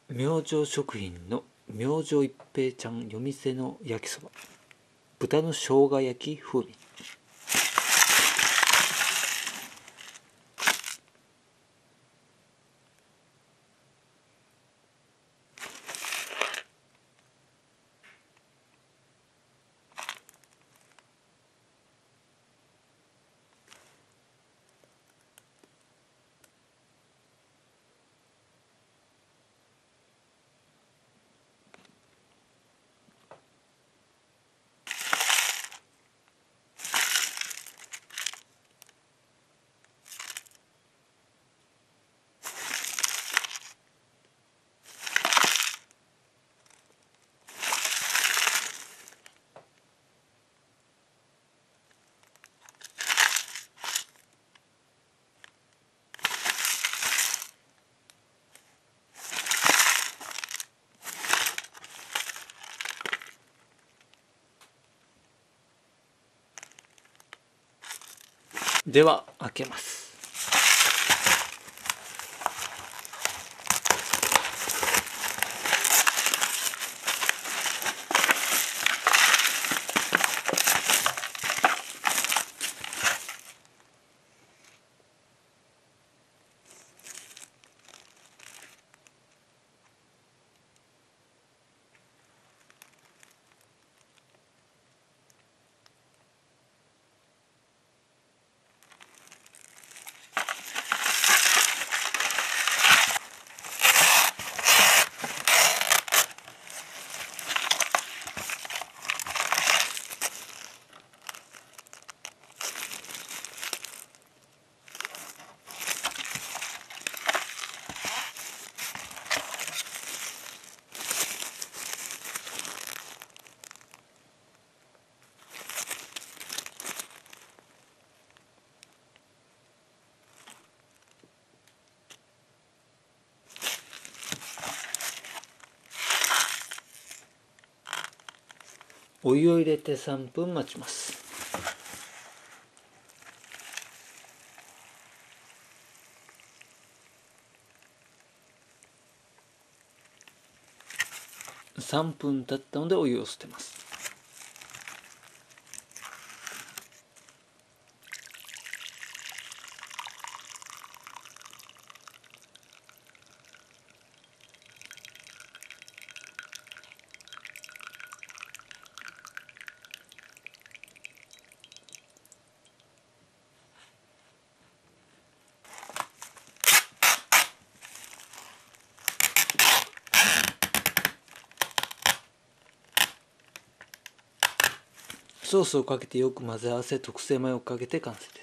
明星食品の明星一平ちゃん夜店の焼きそば、豚の生姜焼き風味。では開けます。お湯を入れて3分待ちます。3分経ったのでお湯を捨てます。ソースをかけてよく混ぜ合わせ、特製マヨをかけて完成です。